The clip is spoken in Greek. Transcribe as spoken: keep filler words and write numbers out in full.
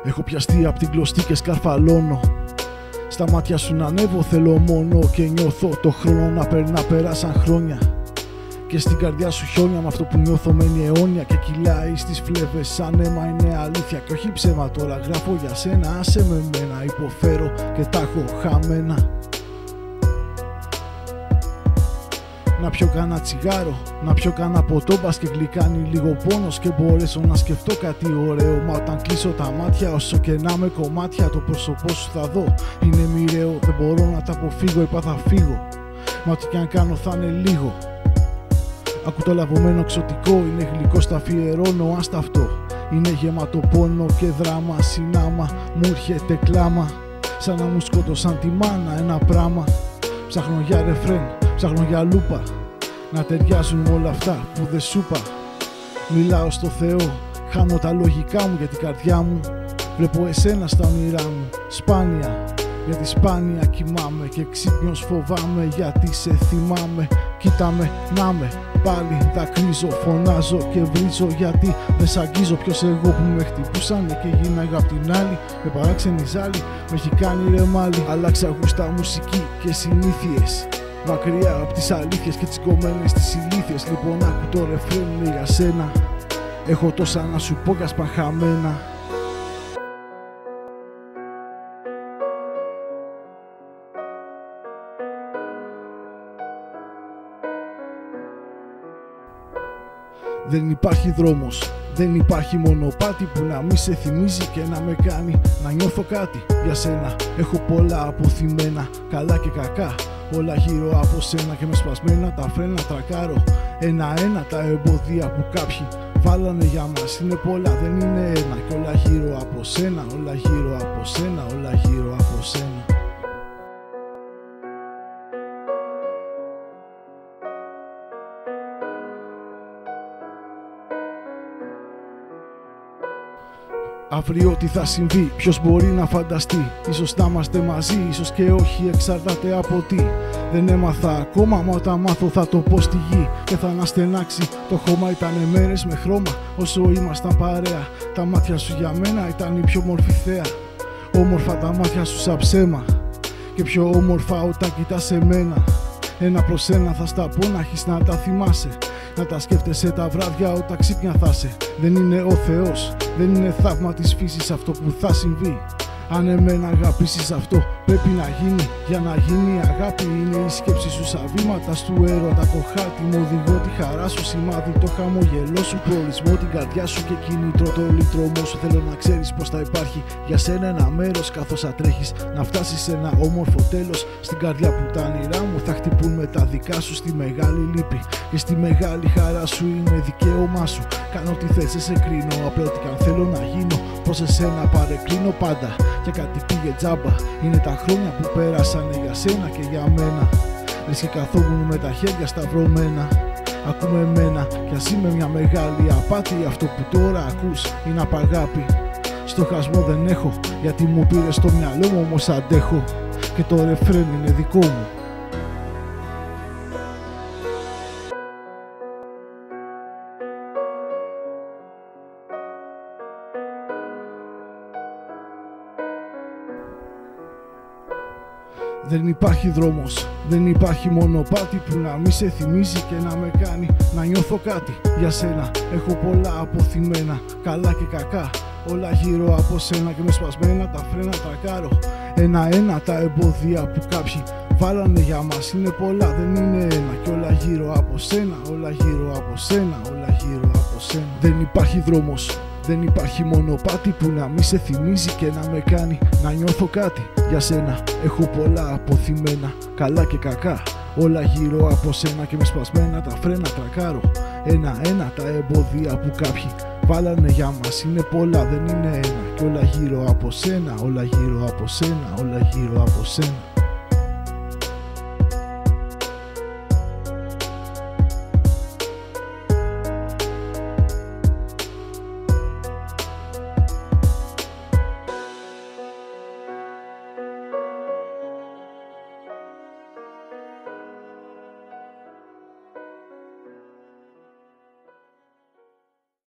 Έχω πιαστεί απ' την κλωστή και σκαρφαλώνω. Στα μάτια σου να ανέβω θέλω μόνο και νιώθω το χρόνο να περνά, πέρασαν χρόνια. Και στην καρδιά σου χιόνια, με αυτό που νιώθω μένει αιώνια. Και κυλάει στις φλέβες σαν αίμα, είναι αλήθεια και όχι ψέμα. Τώρα γράφω για σένα, άσε με μένα. Υποφέρω και τα έχω χαμένα. Να πιω κάνα τσιγάρο, να πιω κάνα ποτό, μπας και γλυκάνει λίγο πόνος και μπορέσω να σκεφτώ κάτι ωραίο. Μα όταν κλείσω τα μάτια, όσο και να με κομμάτια, το πρόσωπό σου θα δω. Είναι μοιραίο, δεν μπορώ να τα αποφύγω, είπα θα φύγω. Μα ό,τι κι αν κάνω θα είναι λίγο. Ακού το λαβωμένο ξωτικό, είναι γλυκό, στα αφιερώνω, άστα αυτό. Είναι γεμάτο πόνο και δράμα, συνάμα, μου έρχεται κλάμα. Σαν να μου σκότωσαν τη μάνα ένα πράμα. Ψάχνω για ρεφρέν, ψάχνω για λούπα, να ταιριάζουν με όλα αυτά που δεν σου είπα. Μιλάω στο Θεό, χάνω τα λογικά μου για την καρδιά μου. Βλέπω εσένα στα όνειρά μου, σπάνια, γιατί σπάνια κοιμάμαι. Και ξύπνιος φοβάμαι γιατί σε θυμάμαι. Κοίτα με, να με, πάλι δακρύζω, φωνάζω και βρίζω. Γιατί δεν σ' αγγίζω, ποιος εγώ που με χτυπούσανε και γίναγα απ' την άλλη. Με παράξενη ζάλη, με έχει κάνει ρεμάλι. Αλλάξα γούστα, μουσική και συνήθειες, μακριά από τις αλήθειες και τις κομμένες τις ηλίθιες. Λοιπόν άκου το ρεφρέν, είναι για σένα. Έχω τόσα να σου πω, κασπαν χαμένα. Δεν υπάρχει δρόμος, δεν υπάρχει μονοπάτι που να μη σε θυμίζει και να με κάνει να νιώθω κάτι για σένα. Έχω πολλά αποθυμένα, καλά και κακά, όλα γύρω από σένα. Και με σπασμένα τα φρένα τρακάρω ένα-ένα τα εμπόδια που κάποιοι βάλανε για μας. Είναι πολλά, δεν είναι ένα. Και όλα γύρω από σένα, όλα γύρω από σένα, όλα γύρω από σένα. Αύριο τι θα συμβεί, ποιος μπορεί να φανταστεί. Ίσως να είμαστε μαζί, ίσως και όχι, εξαρτάται από τι. Δεν έμαθα ακόμα, μα όταν μάθω θα το πω στη γη. Και θα αναστενάξει το χώμα, ήτανε μέρες με χρώμα όσο ήμασταν παρέα. Τα μάτια σου για μένα ήταν η πιο μορφή θέα. Όμορφα τα μάτια σου σαν ψέμα, και πιο όμορφα όταν κοιτάς εμένα. Ένα προς ένα θα στα πω, να έχεις να τα θυμάσαι. Να τα σκέφτεσαι τα βράδια όταν ξύπνια θα σε. Δεν είναι ο Θεός, δεν είναι θαύμα της φύσης αυτό που θα συμβεί. Αν εμένα αγαπήσεις, αυτό πρέπει να γίνει. Για να γίνει αγάπη είναι η σκέψη σου σαν βήματα του έρωτα. Το χάρτη μου οδηγώ τη χαρά σου, σημάδι το χαμογελό σου, προορισμό την καρδιά σου και κίνητρο το λυτρωμό σου. Θέλω να ξέρεις πως θα υπάρχει για σένα ένα μέρος καθώς θα τρέχεις να φτάσεις σε ένα όμορφο τέλος. Στην καρδιά που τα όνειρά μου θα χτυπούν με τα δικά σου, στη μεγάλη λύπη και στη μεγάλη χαρά σου. Είναι δικαίωμά σου, κάνω τι θες, δεν σε κρίνω. Απλά ό,τι καν θέλω να γίνω, προς εσένα παρεκκλίνω πάντα. Και κάτι πήγε τζάμπα, είναι τα χρόνια που πέρασανε για σένα και για μένα. Λες και καθόμουν με τα χέρια σταυρωμένα. Ακούμε εμένα κι ας είμαι μια μεγάλη απάτη. Αυτό που τώρα ακούς είναι απαγάπη. Στοχασμό δεν έχω, γιατί μου πήρε στο μυαλό μου, όμως αντέχω. Και το ρεφρέν είναι δικό μου. Δεν υπάρχει δρόμος, δεν υπάρχει μονοπάτι που να μη σε θυμίζει και να με κάνει να νιώθω κάτι για σένα. Έχω πολλά αποθυμένα, καλά και κακά, όλα γύρω από σένα. Και με σπασμένα τα φρένα τρακάρω ένα-ένα τα εμπόδια που κάποιοι βάλανε για μας. Είναι πολλά, δεν είναι ένα. Και όλα γύρω από σένα, όλα γύρω από σένα, όλα γύρω από σένα. Δεν υπάρχει δρόμος, δεν υπάρχει μονοπάτι που να μη σε θυμίζει και να με κάνει να νιώθω κάτι για σένα. Έχω πολλά αποθυμένα, καλά και κακά, όλα γύρω από σένα. Και με σπασμένα τα φρένα τρακάρω ένα-ένα τα εμπόδια που κάποιοι βάλανε για μας. Είναι πολλά, δεν είναι ένα. Και όλα γύρω από σένα, όλα γύρω από σένα, όλα γύρω από σένα.